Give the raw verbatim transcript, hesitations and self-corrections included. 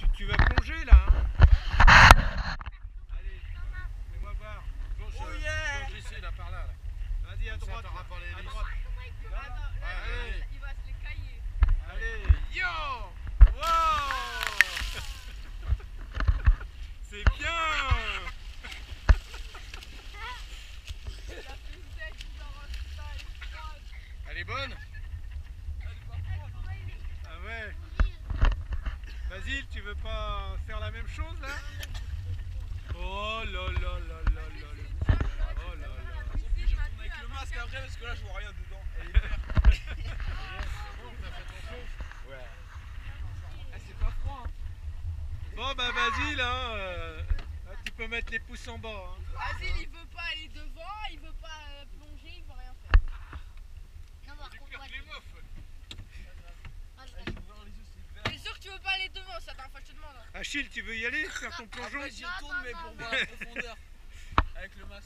tu, tu vas plonger là hein. Allez, fais-moi voir. Plonge, Oh yeah. plonge ici, là, par là. là. Vas-y, à droite. t'auras pas les À hélices. droite. Là, Attends, là, allez. il va se les cailler. Allez, yo. Wow. C'est bien. La fusette, il en reste ça, elle est froide. Elle est bonne? Elle est pas froide. Ah ouais. Basile, tu veux pas faire la même chose là? Oh là là là là là là. Oh là là. Tant pis, je retourne avec le masque après parce que là je vois rien dedans. Elle est verte. C'est bon, t'as fait ton saut? Ouais. Ah, c'est pas froid. Hein. Bon bah Basile, hein, euh, là, tu peux mettre les pouces en bas. Hein. Basile, il veut pas aller devant, il veut pas euh, plonger, il veut rien faire. Non, par contre, moi, les meufs. moi, je Ah, vais- j'ai ouvert les yeux, c'est vert. T'es sûr que tu veux pas aller devant, c'est la dernière fois que je te demande. Hein. Achille, tu veux y aller faire ton plongeon? Après j'y Non, retourne non, mais non, pour non. voir la profondeur. Avec le masque.